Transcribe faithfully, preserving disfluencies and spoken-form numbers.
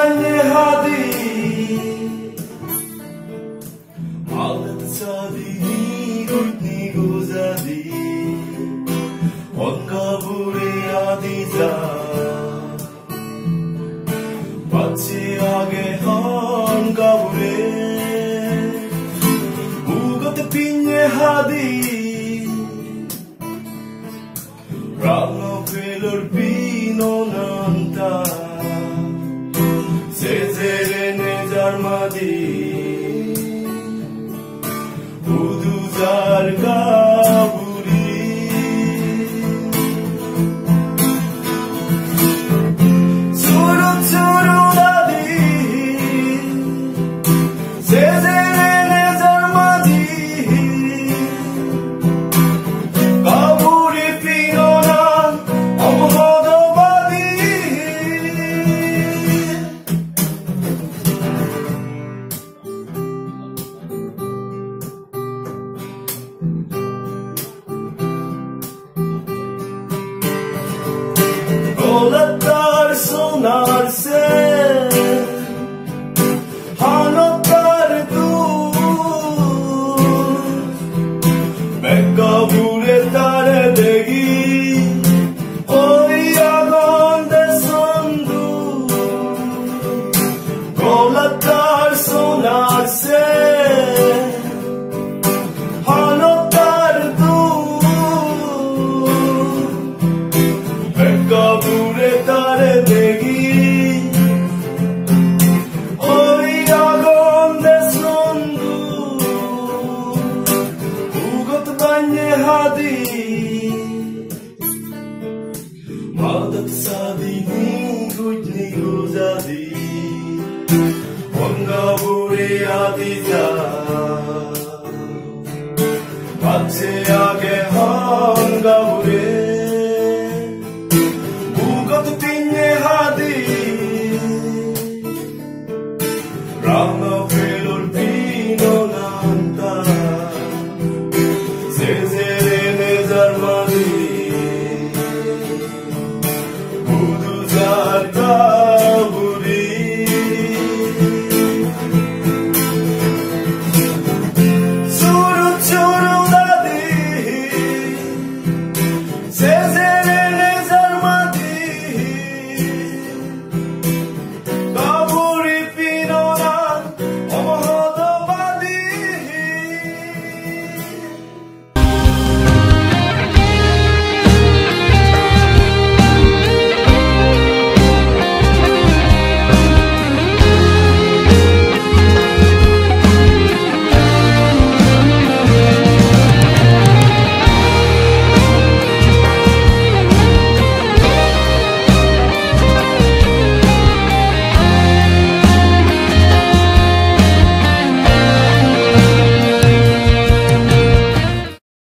banyak hati Alat sadi nigu zadi Onka bure adiza Pachi age onka bure Ugot pinye hadi Ramo pelor pino nanta Sezerene zarmadi Udu zarga buri Suru suru dadi Sezerene zarmadi Kaburi pinonan Amhodo badi Golaklar sonarse Hanotlar dur Mekkabule tare degi Oy agonde sondu Golaklar sonarse Hanotlar dur Mekkabule tare degi Oy agonde sondu Ugot banyak hati Madat sadi nigut nigu zadi Onga bure adiza Pache age onga bure